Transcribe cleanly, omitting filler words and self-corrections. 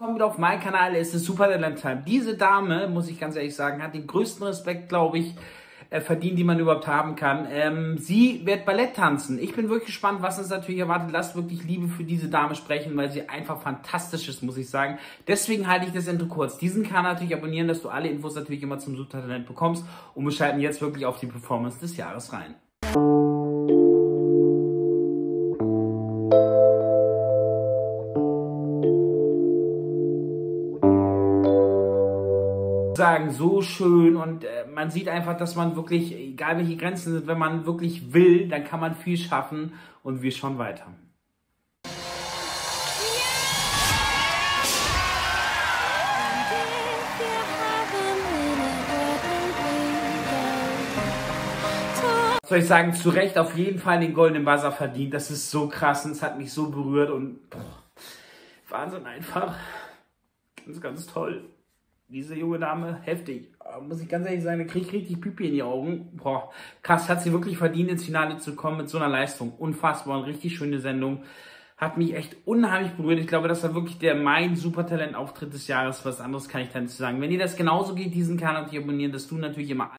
Kommt wieder auf meinen Kanal, es ist Super Talent Time. Diese Dame, muss ich ganz ehrlich sagen, hat den größten Respekt, glaube ich, verdient, die man überhaupt haben kann. Sie wird Ballett tanzen. Ich bin wirklich gespannt, was uns natürlich erwartet. Lasst wirklich Liebe für diese Dame sprechen, weil sie einfach fantastisch ist, muss ich sagen. Deswegen halte ich das Intro kurz. Diesen Kanal natürlich abonnieren, dass du alle Infos natürlich immer zum Super Talent bekommst. Und wir schalten jetzt wirklich auf die Performance des Jahres rein. Sagen, so schön und man sieht einfach, dass man wirklich, egal welche Grenzen sind, wenn man wirklich will, dann kann man viel schaffen und wir schauen weiter. Was soll ich sagen, zu Recht auf jeden Fall den goldenen Buzzer verdient. Das ist so krass und es hat mich so berührt und Wahnsinn einfach. Ganz, ganz toll. Diese junge Dame, heftig. Muss ich ganz ehrlich sagen, da kriege ich richtig Pipi in die Augen. Boah, krass, hat sie wirklich verdient, ins Finale zu kommen mit so einer Leistung. Unfassbar, eine richtig schöne Sendung. Hat mich echt unheimlich berührt. Ich glaube, das war wirklich mein Supertalent-Auftritt des Jahres. Was anderes kann ich da nicht sagen. Wenn dir das genauso geht, diesen Kanal natürlich abonnieren, dass du natürlich immer